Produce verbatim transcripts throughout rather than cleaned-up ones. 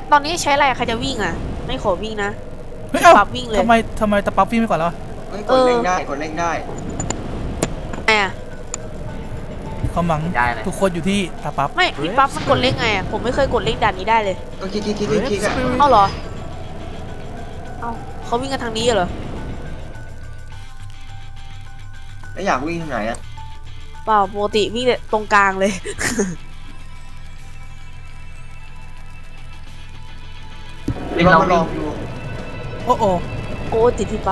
ตอนนี้ใช้อะไรใครจะวิ่งอ่ะไม่ขอวิ่งนะไม่เอาปั๊บวิ่งเลยทำไมทำไมตะปั๊บวิ่งไปก่อนแล้วกดเร่งได้กดเร่งได้ไงอ่ะความหวังทุกคนอยู่ที่ตะปั๊บไม่พี่ปั๊บมันกดเร่งไงอ่ะผมไม่เคยกดเร่งด่านนี้ได้เลยก็คลิกคลิกคลิกคลิกอ่ะเอ้าเหรอเอ้าเขาวิ่งกันทางนี้เหรอแล้วอยากวิ่งทางไหนอ่ะเปล่าปกติวิ่งตรงกลางเลยเราลองดูโอ้โอ้โอ้ติดพี่ปั๊บ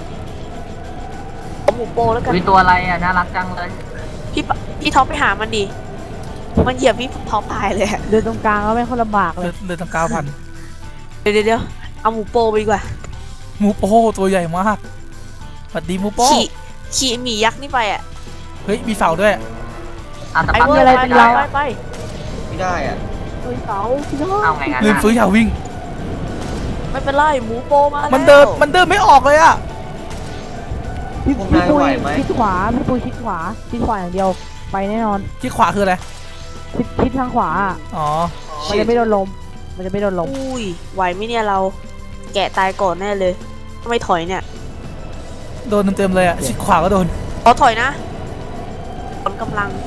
เอาหมูโปแล้วกันมีตัวอะไรอ่ะน่ารักจังเลยพี่พี่ท็อปไปหามันดิมันเหยียบพี่ท็อปตายเลยเดินตรงกลางแล้วไม่ค่อยลำบากเลยเดินตรงกลางพันเดี๋ยวเดี๋ยวเอาหมูโปไปดีกว่าหมูโปตัวใหญ่มากสวัสดีหมูโปขี่ขี่หมียักษ์นี่ไปอ่ะเฮ้ยมีเสาด้วยไอ้เวอร์อะไรเป็นเราไปไปไม่ได้อ่ะตัวเสาพี่น้องเอาไงงั้นลืมซื้ออยาวิ่งไม่เป็นไรหมูโปมามันเดินมันเดินไม่ออกเลยอ่ะพี่ปุ้ยชิดขวาพี่ปุ้ยชิดขวาชิดขวาอย่างเดียวไปแน่นอนชิดขวาคืออะไรชิดชิดทางขวาอ๋อมันจะไม่โดนลมมันจะไม่โดนลมอุ้ยไหวไหมเนี่ยเราแกะตายก่อนแน่เลยทำไมถอยเนี่ยโดนเต็มๆเลยอ่ะชิดขวาก็โดนขอถอยนะตอนกำลัง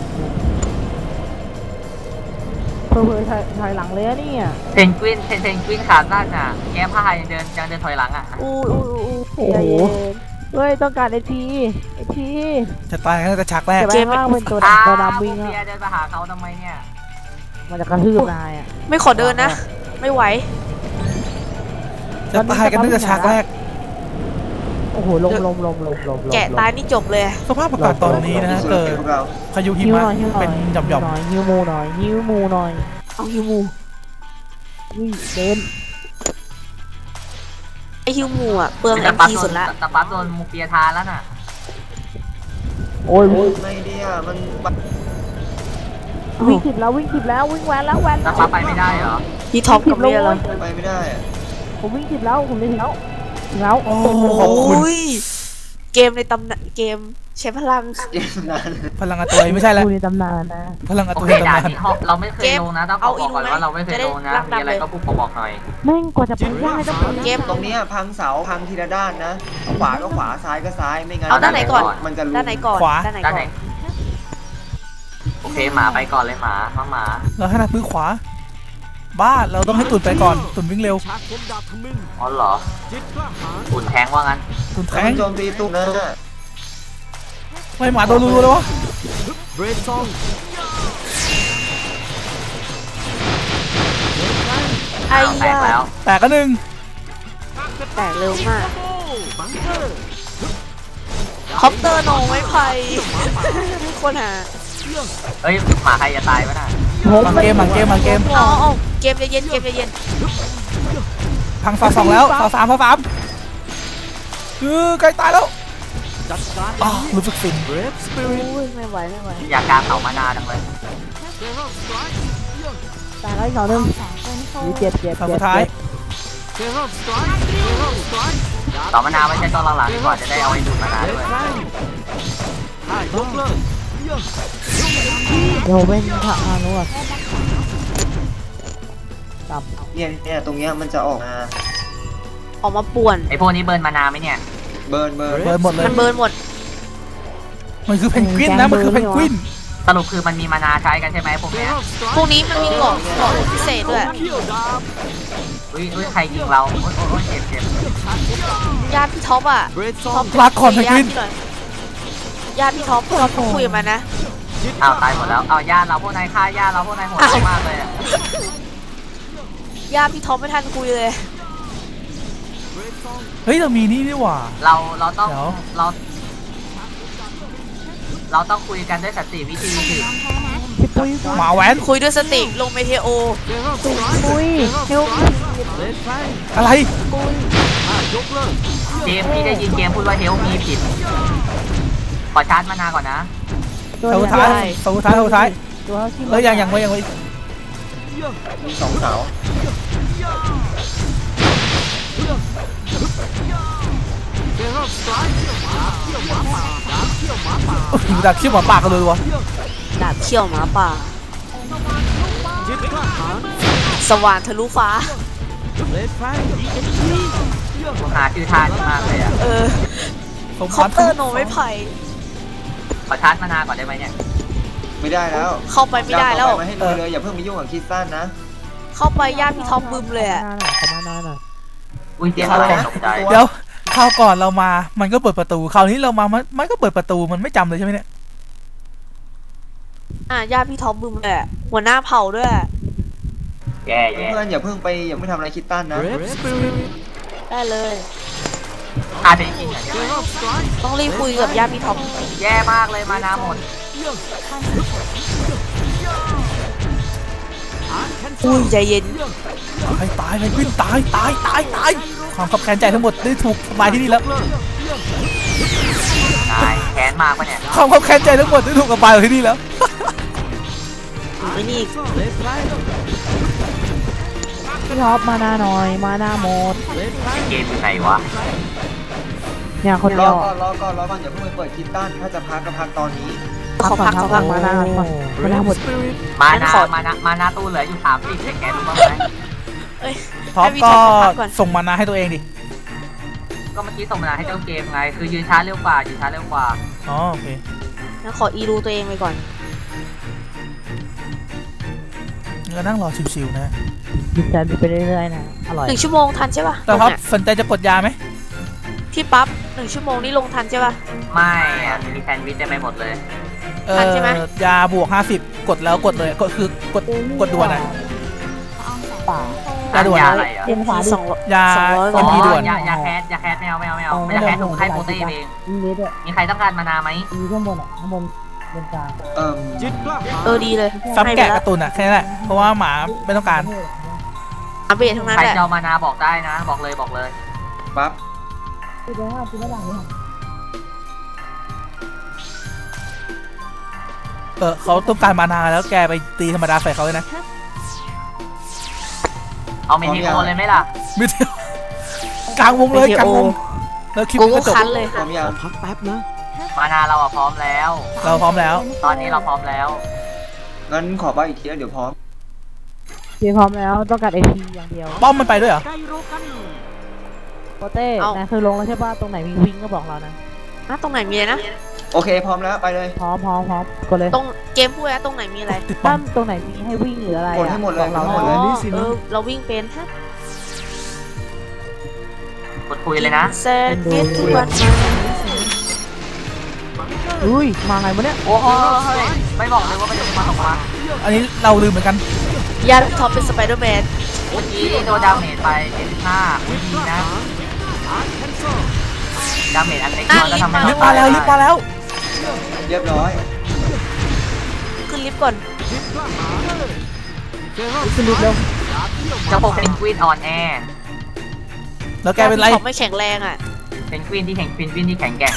เพื่อเพื่อถอยหลังเลยอะเนี่ยเพนกวินเพนกวินขาดมากน่ะแก้ผ้ายังเดินยังเดินถอยหลังอ่ะอู้อู้อู้โอ้โหเฮ้ยต้องการไอทีไอทีจะตายก็จะชักแรกเกมมากเป็นตัวดำตัวดำวิ่งอ่ะเดินมาหาเขาทำไมเนี่ยมันจะกระทืบนายอ่ะไม่ขอเดินนะไม่ไหวจะตายกันตั้งแต่ชักแรกโอ้โหลมลมลมลมลมแกะตายนี่จบเลยสภาพอากาศตอนนี้นะเกิดพายุหิมะเป็นหย่อมๆฮิวมูหน่อยฮิวมูหน่อยเอาฮิวมูวิ่งเดินไอฮิวมูอ่ะเปลืองเอ็มพีสุดละตะปั๊บโดนมูเปียทานแล้วน่ะโอ้ยไม่เดียมันวิ่งผิดแล้ววิ่งผิดแล้ววิ่งแวนแล้วแวนตะปั๊บไปไม่ได้เหรอพี่ท็อปกับเมียเราไปไม่ได้ผมวิ่งผิดแล้วผมไม่ถึงแล้วแล้วโอ้ขอบคุณเกมในตำนานเกมใช้พลังพลังอัตโนไม่ใช่แล้วในตำนานนะพลังอัตโนในตำนานเราไม่เคยลงนะต้องบอกก่อนว่าเราไม่เคยลงนะมีอะไรก็พูดบอกหน่อยแม่งกว่าจะพังได้ต้องเกมตรงนี้พังเสาพังทีละด้านนะขวาก็ขวาซ้ายก็ซ้ายไม่งั้นเอาด้านไหนก่อนมันจะด้านไหนก่อนขวาด้านไหนก่อนโอเคหมาไปก่อนเลยหมามาหมาเราให้นักมือขวาบ้าเราต้องให้ตุ่นไปก่อนตุ่นวิ่งเร็วอ๋อเหรอตุ่นแทงว่างั้นตุ่นแทงโจมตีตุ่นนะไม่หมาโดนรูเลยวะไอ้แตกแล้วแตกกันหนึ่งแตกเร็วมากคอปเตอร์โนไม่ไพ่คนหาเฮ้ยหมาใครจะตายวะน่ะมาเกมมาเกมมาเกมอ๋อเกมจะเย็นเกมจะเย็นพังสองสองแล้วสองสามสองสามคือใกล้ตายแล้วอ๋อรู้สึกฟินไม่ไหวไม่ไหวอยากการเผามานาดังเลยตายแล้วอีกสองหนึ่งเจ็บเจ็บสุดท้ายต่อมานาไม่ใช่ตัวหลังๆก่อนจะได้เอาไว้ดูมานาด้วยเดี๋ยวเป็นทางนู้นตับเนี่ยเนี่ยตรงเนี้ยมันจะออกมาออกมาป่วนไอพวกนี้เบิร์นมานาไหมเนี่ยเบิร์นเบิร์นเบิร์นหมดเลยมันเบิร์นหมดมันคือเพนกวินนะมันคือเพนกวินสรุปคือมันมีมานาใช้กันใช่ไหมพวกเนี้ยพวกนี้มันมีเกาะเกาะพิเศษด้วยอุ้ยอุ้ยใครยิงเราโอ้ยโอ้ยเจ็บเจ็บญาติพี่ท็อปอ่ะลากก่อนเพนกวินญาติพี่ท็อปท็อปคุยมานะอ้าวตายหมดแล้วอ้าวญาติเราพวกนายฆ่าญาติเราพวกนายโหดมากเลยอ่ะญาติพี่ท็อปไม่ทันคุยเลยเฮ้ยเรามีนี่ดีกว่าเราเราต้องเราเราต้องคุยกันด้วยสติวิธีสิหมาแหวนคุยด้วยสติลงเมเทโอคุยเฮลอะไรเกมที่ได้ยินเกมพูดว่าเฮลมีผิดขอชาร์จมานาก่อนนะเสาท้ายเสาท้ายเสาท้ายเฮ้ยยังยังไว้ยังไว้มีสองเสาดาบเขี้ยวหมาป่ากันเลยวะดาบเขี้ยวหมาป่าสว่านทะลุฟ้าหาชื่อท่านี้มากเลยอ่ะเออผมเคาน์เตอร์โนไม่ไผ่ขอชาร์จมานาก่อนได้ไหมเนี่ยไม่ได้แล้วเข้าไปไม่ได้แล้วเอาต่อปมาให้ดูเลยอย่าเพิ่งไปยุ่งกับคิดสั้นนะเข้าไปย่าพี่ท็อปบึมเลยอะขอมาหน้าหน่อยอุ้ยเสียงอะไรตกใจเดี๋ยวคราวก่อนเรามามันก็เปิดประตูคราวนี้เรามามันมันก็เปิดประตูมันไม่จำเลยใช่ไหมเนี่ยอ่ะย่าพี่ท็อปบึมเลยอะหัวหน้าเผ่าด้วยแย่แย่เพื่อนอย่าเพิ่งไปอย่าเพิ่งทำอะไรคิดสั้นนะได้เลยอาเป็นจริงเหรอต้องรีบคุยกับย่าพี่ท็อปแย่มากเลยมานาหมดอุ้ยใจเย็นตายตายเลยวิ่งตายตายตายตายความขับแค้นใจทั้งหมดได้ถูกทำลายที่นี่แล้วนายแค้นมากปะเนี่ยความขับแค้นใจทั้งหมดได้ถูกทำลายที่นี่แล้วไอ้นี่พี่ท็อปมาหน้าหน่อยมาหน้าหมดเกมอยู่ไหนวะเนี่ยคนรเดีอยวก่อนรอก่อนรอก่อนอย่าเพิ่งไปเปิดคิดสั้นถ้าจะพักก็พักตอนนี้ขอพักขอพักมาหน้าก่อนมาหน้าหมดมางั้นานขอมานามานาตู้เหลืออยู่สามสิบแต่แกรู้บ้างไหมเอ้ยท็อปให้พี่ก็ท็อปพักก่อนส่งมานาให้ตัวเองดิก็เมื่อกี้ส่งมานาให้เจ้าเกมไงคือยืนช้าเร็วกว่ายืนช้าเร็วกว่าอ๋อโอเคงั้นขออีรูตัวเองไปก่อนก็นั่งรอชิวๆนะดิฉันไปเรื่อยๆนะอร่อยหนึ่งชั่วโมงทันใช่ป่ะแต่ท็อปตรงเนี้ยสนใจจะกดยาไหมที่ปั๊บหนึ่งชั่วโมงนี่ลงทันใช่ป่ะไม่อะมีแซนด์วิชได้ไหมหมดเลยเอทันใช่ไหมอยาบวกห้าสิบกดแล้วกดเลยกดคือกดกดด่วนอ่ะป่ายาด่วนยาอะไรอ่ะเย็นฝาดิสองร้อยยาสองร้อยเอ็มพีด่วนยายาแคสยาแคสไม่เอาไม่เอาไม่เอาไม่ยาแคสถูกให้โปรตีนเองมีเล็ดด้วยมีใครต้องการมานาไหมมีข้างบนอ่ะข้างบนบนกลางเอิ่มเออดีเลยซับให้ไปแกะแล้วการ์ตูนอ่ะแค่นั้นแหละเพราะว่าหมาไม่ต้องการอาเบททั้งนั้นใครแหละจะเอามานาบอกได้นะ บอกเลยบอกเลยปั๊บคือได้ห้าคือได้หลังเนี่ยเออเขาต้องการมานาแล้วแกไปตีธรรมดาใส่เขาเลยนะเอาเมนิโอเลยไหมล่ะไม่เดียวกลางวงเลยกลางวงแล้วคลิปกูนี้ก็ก็จบคันเลยพร้อมยังมานาเราอะพร้อมแล้วเราพร้อมแล้วตอนนี้เราพร้อมแล้วงั้นขอบ้าอีกทีแล้วเดี๋ยวพร้อมเตรียมพร้อมแล้วต้องการเอพีอย่างเดียวป้อมมันไปด้วยเหรอโปเต้นายเคยลงแล้วใช่ป่ะตรงไหนมีวิ่งก็บอกเรานะอ่ะตรงไหนมีอะไรนะโอเคพร้อมแล้วไปเลยพร้อมพร้อมพร้อมกดเลยตรงเกมพูดแล้วตรงไหนมีอะไรติดป้อตั้มมตรงไหนมีให้วิ่งหรืออะไรกดให้หมดเลยบอกกดให้เราหมดเลยเออเราวิ่งเป็นฮะกดคุยเลยนะแซนด์วิชทุกวันอุ้ยมาไงวะเนี่ยโอ้โหไม่บอกเลยว่ามันจะมาออกมาอันนี้เราลืมเหมือนกันยาพี่ท็อปเป็นสไปเดอร์แมนเมื่อกี้โดนดาเมจไปเจ็ดสิบห้าดีนะดาเมจอันเล็กน้อยก็ทำให้ลิเราฟต์มาแล้วลิฟต์มาแล้วเรียบร้อยขึ้นลิฟต์ก่อนขึ้นลิฟต์เร็วเจ้าพวกเพนกวินออนแอร์แล้วแกเป็นไรพี่ท็อปไม่แข็งแรงอ่ะเพนกวินที่แข็งเพนกวินที่แข็งแกร่ง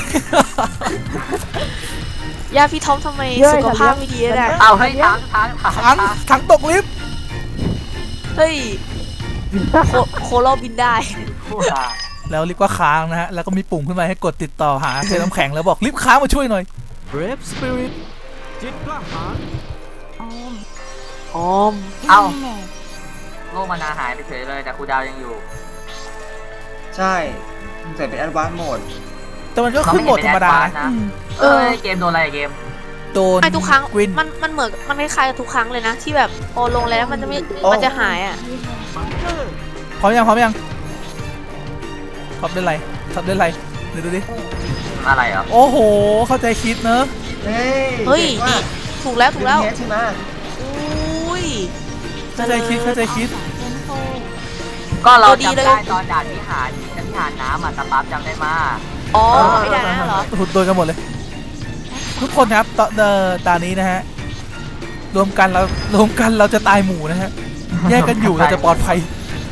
ยาพี่ท็อปทำไมสุขภาพไม่ดีเลยเอาเฮ้ยทางทางทางถังถังตกลิฟต์เฮ้ยโคโคโลบินได้แล้วลิฟต์ก็ค้างนะฮะแล้วก็มีปุ่มขึ้นมาให้กดติดต่อหาเซน้ำแข็งแล้วบอกลิฟต์ค้างมาช่วยหน่อย Brave Spirit จิตกล้าหาญออมเอาโลกมานาหายไปเฉยเลยแต่ครูดาวยังอยู่ใช่ใส่เป็นแอดวานซ์โหมดแต่มันก็ขึ้นโหมดธรรมดานะเออเกมโดนอะไรเกมโดนไม่ทุกครั้งกวินมันมันเหมือนมันคล้ายๆกับทุกครั้งเลยนะ ที่แบบโอลงแล้วมันจะไม่มันจะหายอ่ะพร้อมยังพร้อมยังท็อปได้ไรท็อปได้ไรเดี๋ยวดูดิอะไรอ่ะโอ้โหเข้าใจคิดเนอะเฮ้ยเฮ้ยก่งมานี่กถูกแล้วถูกแล้วเป็นเฮดใช่ไหมอุ้ยเข้าใจคิดเข้าใจคิดก็เราตัวดีจำเลยได้ตอนด่านวิหารวิหารน้ำอ่ะสปั๊บจำได้มาอ๋อไม่ได้นะเหรอหุดโดนกันหมดเลย ทุกคนครับตอนเดอตอนนี้นะฮะรวมกันเรารวมกันเราจะตายหมู่นะฮะแยกกันอยู่เราจะปลอดภัย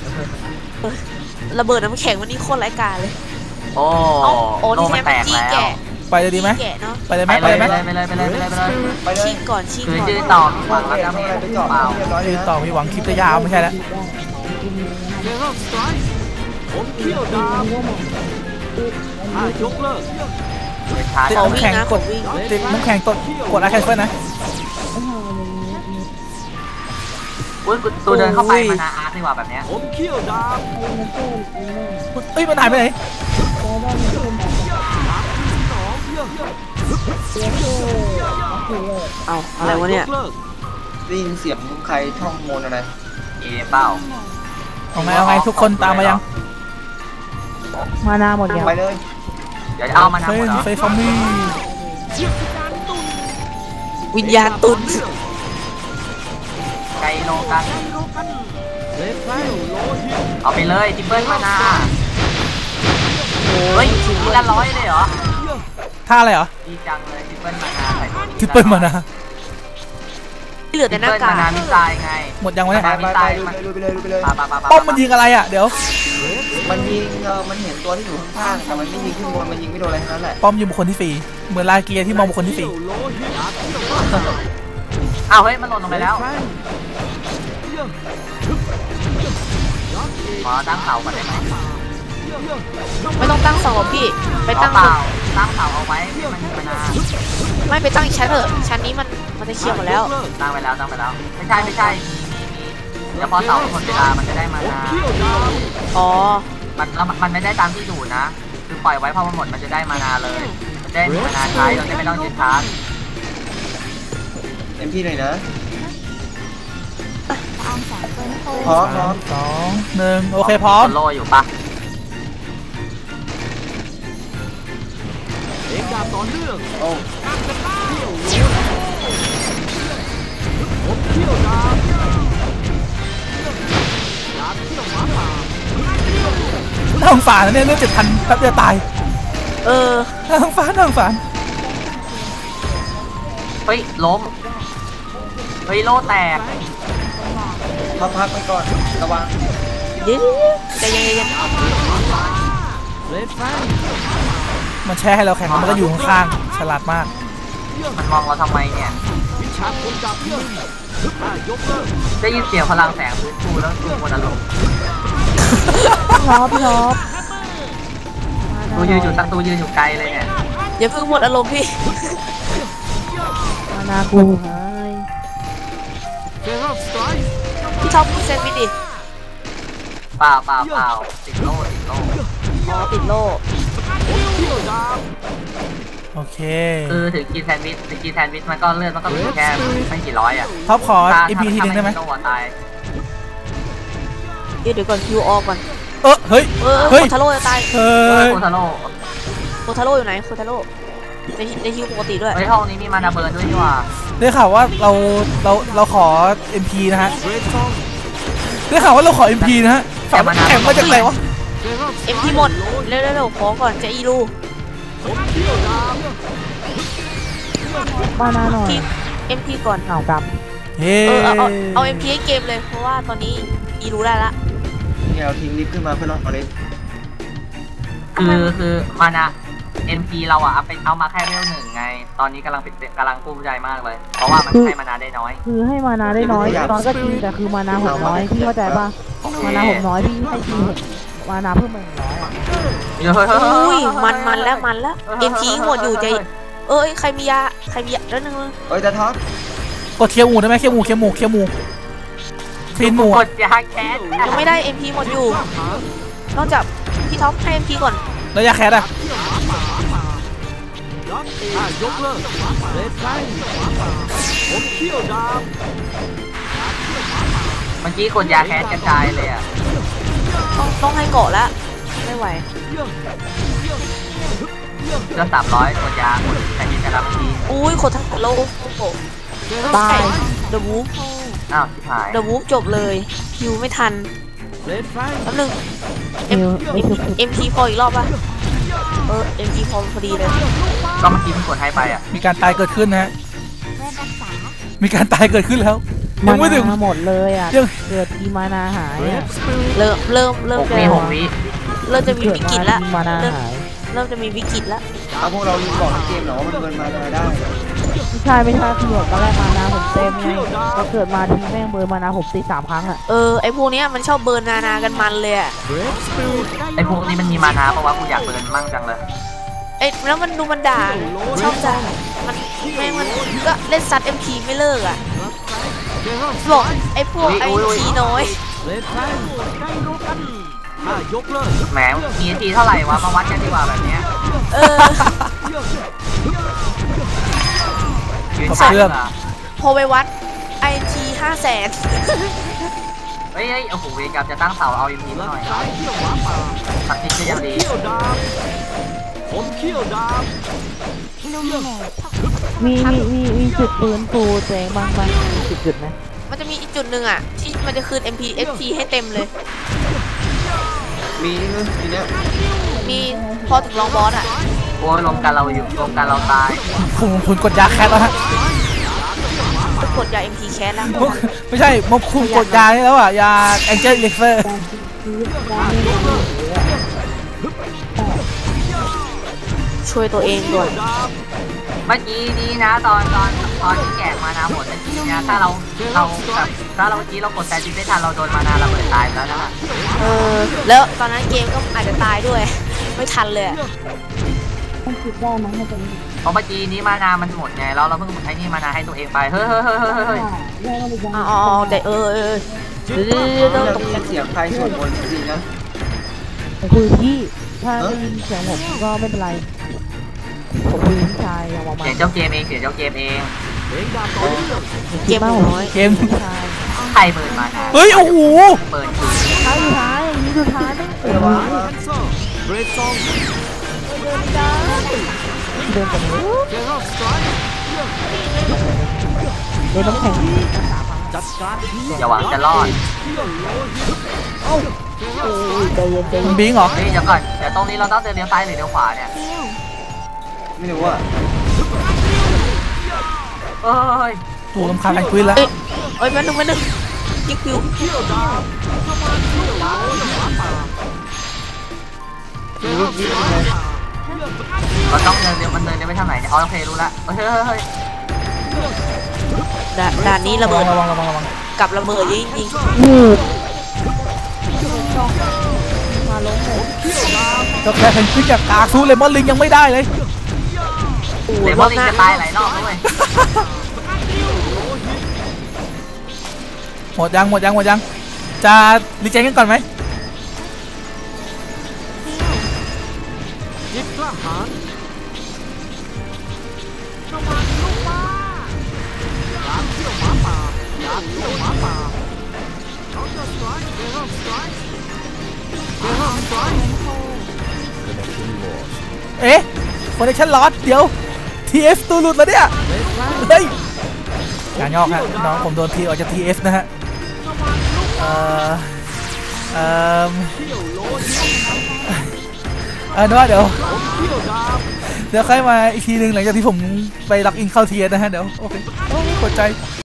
ระเบิดน้ำแข็งวันนี้โคตรไร้กาจเลยโอ้เอาโอ้โลนี่มัแค่นแตกจี้แล้วแกะไปเลยดีไหมจี้แกะเนาะไปเลยไหมไปไปเลเลย ยไหมไปเลยไปเลยไปเลยไปเลยไปเลยชี้ก่อนชี้คือก่อนยืนต่อมีหวังโอรับเคดาเมไม่จเป็นไรไปจอดเปล่าเรียบร้อยเลคืยอนะต่อมีหวังคลิปจะยาวไม่ใช่แล้วเจอรอบสไตร์ผมเที่ยวดาบถ้ายกเลิกเป็นช้าติดขอน้ำวิ่งแข็งนะกขอดวิ่งติดน้ำแข็งกดกดอะไรแคนเซิลนะอุ้อุ้ยตูเดินเข้าไปมานาอาร์ตดีกว่าแบบเนี้ยผมเขี้ยวดาบเอ้ยมันหายไปไหนสองเยี่ยมเอาอะไรวะเนี่ยกเลิกได้ยินเสียงใครท่องมนต์อะไรเอเป้าเอาไงเอาไงทุกคนตามมายังมานาหมดยังไปเลยเดี๋ยวจะเอามานาเฟหมดนเหรอเฟนฟอร์มี่วิญญาณตุนไกโลกันเลฟไฟโลหิตเอาไปเลยทิปเปิลมานาเฮ้ยทีละร้อยเลยเหรอท่าอะไรเหรอดีจังเลยทิปเปิลมานาใส่ตัวนี้ทิปเปิลมานะที่เหลือทิแต่ปหเปิน้าลกามาก นามิสไซล์ไงหมดยังวะเนี่ยไปไปไปดูไปเลยดูไปเลยปาปาปาปาป้อมมันยิงอะไรอ่ะเดี๋ยวมันยิงเออมันเห็นตัวที่อยู่ข้างๆแต่มันไม่ยิงขึ้นบนมันยิงไม่โดนอะไรทั้งนั้นแหละป้อมยิงบุคคลที่สี่เหมือนลาเกียที่มองบุคคลที่สี่โลหิตอ้าวเฮ้ยมันหล่นลงไปแล้วขอตั้งเสาก่อนได้ไหมไม่ต้องตั้งเสาหรอกพี่ ไปตั้ตั้งงเสาตั้งเสาเอาไว้ให้มันมานาไม่ไปตั้งอีกชั้นเถอะชั้นนี้มันมันจะเคลียร์หมดแล้วตั้งไปแล้วตั้งไปแล้ว ไม่ใช่ไม่ใช่เดี๋ยวพอเสาหมดเวลามันจะได้มานาอ๋อมันแล้วมันไม่ได้ตามที่ดูนะ คือปล่อยไว้พอมันหมดมันจะได้มานาเลย มันได้มานาใช้เราจะไม่ต้องยืนชาร์จเอ็มพี่หน่อยนะพร้อมพร้อมสองหนึ่งโอเคพร้อมโลอยู่ปะเอกดาบต่อเนื่องโอ้ผมเขี้ยวดาบดาบเขี้ยวหมาป่าน่าสงสารนะเนี่ยเลือดเจ็ดพันแป๊บเดียวตายเออน่าสงสารน่าสงสารเฮ้ยล้มเฮ้ยโลแตกพักพักไปก่อนระวังเดี๋ยวใจเย็นเลฟไฟมันแช่ให้เราแข่งแล้วมันก็อยู่ข้างๆฉลาดมากมันมองเราทำไมเนี่ยวิชาคนดาบเยี่ยมอ่ายกเลิกได้ยินเสียงพลังแสงพื้นฟูแล้วดูบนอารมณ์พี่ท็อปพี่ท็อปตูยืนอยู่ตั้งตูยืนอยู่ไกลเลยเนี่ยๆอย่าเพิ่งหมดอารมณ์พี่มานากูหายเฟรอฟสไตร์พี่ท็อปพูดเซนวิดิเปล่าเปล่าเปล่าติดโลติดโลอ๋อติดโล่ผมเขี้ยวดาบโอเคคือถึงกินแซนด์วิชถึงกินแซนด์วิชมันก็เลือดมันก็มีแค่ไม่กี่ร้อยอ่ะท็อปขอถ้าอีพีทีหนึ่งได้ไหมถ้าโดนตายเดี๋ยวก่อนคิวออกก่อนเออเฮ้ยเออเฮ้ยโคทาโร่จะตายเฮ้เฮ้ยยโคทาโร่โคทาโร่อยู่ไหนโคทาโร่ในในคิวปกติด้วยเฮ้ยห้องนี้มีมานาเบิร์นด้วยนี่หว่าได้ข่าวว่าเราเราเราขอ เอ็ม พี นะฮะเรดทองได้ข่าวว่าเราขอ เอ็ม พี นะฮะแข่งแข่งมาจากไหนวะเฟรอฟเอ็มพีหมดเร็วๆเร็วๆขอก่อนจะอีรูผมเขี้ยวดาบมานาหน่อยทีเอ็มพีก่อนเอากลับเฮ้เออเอาเอาเอาเอ็มพีให้เกมเลยเพราะว่าตอนนี้อีรูได้ละเนี่ยเราทีมลิฟต์ขึ้นมาเพื่อรอเล็กคือคือมานา เอ็ม พี เราอะเอาไปเอามาแค่เวลหนึ่งไง ตอนนี้กำลังเป็นกำลังภูมิใจมากเลย เพราะว่ามันให้มานาได้น้อยคือให้มานาได้น้อยน้อยก็จริงแต่คือมานาหกน้อยพี่เข้าใจป่ะมานาหกน้อยพี่ให้ทีหกมานาเพิ่มมาหนึ่งร้อยอะอุ้ยมันมันแล้วมันแล้วเอ็มพีหมดอยู่ใจเอ้ยใครมียาใครมียาแล้วนึงเอ้ยแต่ท็อปกดเคียวหมูได้ไหมเคียวหมูเคียวหมูเคียวหมูคลีนหมูกอะดยาแคสยังไม่ได้ เอ็ม พี หมดอยู่ นอกจากพี่ท็อปให้ เอ็ม พี ก่อนแล้วยาแคสอะยักษ์อ่ายกเลิกเลฟไฟผมเขี้ยวดาบเมื่อกี้กดยาแคสกระจายเลยอะต้องต้องให้เกาะแล้ว ไม่ไหวเกือบสามร้อยกดยากดแต่ยิงแต่ละทีอุ้ยโคทาโร่โอ้โหตายเดอะวูฟอ้าวชิบหายเดอะวูฟจบเลย คิวไม่ทันเลฟไฟแป๊บนึงเอวไม่ถูกเอ็ม พี พออีกรอบป่ะ เออ เอ็ม พี พอพอดีเลยก็เมื่อกี้มันกดให้ไปอะมีการตายเกิดขึ้นนะฮะมีการตายเกิดขึ้นแล้วมายังไม่ถึงนาหมดเลยอ่ะยังเกิดทีมานาหายเรอะดสปิริตเริ่มเริ่มเริ่หมกจะวิหกวิเริ่มจะมีเกิดวิกฤตมาแล้วทีมานาเริ่มหายเริ่มจะมีวิกฤตแล้วเอาพวกเราลืมบอกในเกมเหรอว่ามันเกินมาได้ไม่ใช่ไม่ใช่คือแบบตอนแรกมานาผมเต็มไงก็เกิดมาทีแม่งเบอร์มานาผมตีสามครั้งอ่ะเออ ไอพวกเนี้ยมันชอบเบิร์นนานากันมันเลยอะเรดสปิริตไอพวกนี้มันมีมานาเพราะว่ากูอยากเบิร์นมั่งจังเลยไอแล้วมันดูมันด่าชอบด่ามันแม่งมันก็เล่นซัด เอ็ม พี ไม่เลิกอะเดี๋ยวบอกไอ้พวกไอ้ทีน้อยเลนไทม์ใกล้รู้กันถ้ายกเลิกแหมมีทีเท่าไหร่วะมาวัดกันดีกว่าแบบเนี้ยเออยืนกับใส่เครื่องเหรอพอไปวัดไอทีห้าแสนเฮ้ยเฮ้ยโอ้โหเวรกรรมจะตั้งเสาเอาอีพีหลัหน่กอยสายเขี้ยวหมาป่าสักนิดก็ยังดีเขี้ยวดาบผมเขี้ยวดาบมีมีมีมีจุดฟื้นฟูตัวเองบ้างไหมมีจุดจุดไหมมันจะมีอีกจุดหนึ่งอ่ะ ที่มันจะคืน เอ็ม พี เอฟ ที ให้เต็มเลยมีนะทีเนี้ยมีพอถึงลองบอสอ่ะโอ้ยรวมกันเราอยู่รวมกันเราตายผมผมกดยาแคสแล้วฮะกดยา เอ็ม พี แคสแล้วไม่ใช่มคุมกดยานี่แล้วอ่ะยาแองเจิลเล็กเซอร์ช่วยตัวเองด้วยเมื่อกี้นี้นะตอนตอนตอนที่แกะมานาหมดเมื่อกี้นะถ้าเราเราแบบถ้าเราเมื่อกี้เรากดแต่จิไม่ทันเราโดนมานาระเบิดตายไปแล้วนะเออ แล้วตอนนั้นเกมก็อาจจะตายด้วย ไม่ทันเลยอะต้องคิดได้มั้งให้ตัวเองเพราะเมื่อกี้นี้มานามันหมดไงแล้วเราเพิ่งใช้นี่มานาให้ตัวเองไปเฮ้ยเฮ้ยเฮ้ยเฮ้ยเฮ้ยได้ไม่ได้อ๋อแต่เออเออเดี๋ยวเดี๋ยวเดี๋ยวเดี๋ยวจะตกมีเสียงใครสวดมนต์จริงนะคุยพี่ถ้าได้ยินเสียงผมก็ไม่เป็นไรผมคุยพี่ชายอย่างประมาณเสียงเจ้าเกมเองเสียงเจ้าเกมเองเพลงดาบต่อเนื่องเกมหัวน้อยเกมพี่ชายใครเปิดมานาเฮ้ยโอ้โหเปิดคือท้ายสุดท้ายอย่างนี้สุดท้ายไม่เออวะแคนเซอร์เบรดซองเดินกันนี้เจอร์สไตร์เดินต้องแข่งจัดการทีอย่าหวังจะรอดเขี้ยวโลหิตโอ้ยใจเย็นใจคุเย็ณนบิงเหรอเฮ้ยเดี๋ยวก่อนเดี๋ยวตรงนี้เราต้องเดินเลี้ยวซ้ายหรือเลี้ยวขวาเนี่ยไม่รู้ว่าเอ้ยถูกลำคาญกันคุยแล้วเอ้ยเอ้ยแป๊บนึงแป๊บนึงกิ๊กคิวเขี้ยวดาบเขี้ยวดาบหมาป่าเจอร์สไตร์เราต้องเดินเลี้ยวมันเดินเลี้ยวไปทางไหนเนี่ยอ๋อโอเครู้ละเฮ้ยเฮ้ยเฮ้ยด่านด่านนี้ระระเบิวัดงระวังระวังระวังกับระเบิดจริงจริงอือมาล้มเลยเจ้าแค่เพนกวินกับกาซูเลมอนลิงยังไม่ได้เลยโอ้เดี๋ยยวรพอวกบลิหงน้าจะตายหลายรอบด้วยหมดยังหมดยังหมดยังจะรีเจนกันก่อนไหมจิตกล้าหาญดาบเขี้ยวหมาป่าดาบเขี้ยวหมาป่าเขาจะสไตร์เจอร์สไตร์เจอร์สไตร์เอ๊ะคอนเนคชั่นลอสเดี๋ยว ที เอฟ ตัวหลุดแล้วเนี่ยเฮ้ยงานยอกฮะน้องผมโดนทีออกจาก ที เอฟ นะฮะเอ่อเอ่อเขี้ยวโลหิตเออนึกว่าเดี๋ยวผมเขี้ยวดาบเดี๋ยวค่อยมาอีกทีหนึ่งหลังจากที่ผมไปล็อกอินเข้าเทียนะฮะเดี๋ยวโอเคโอ้กดใจ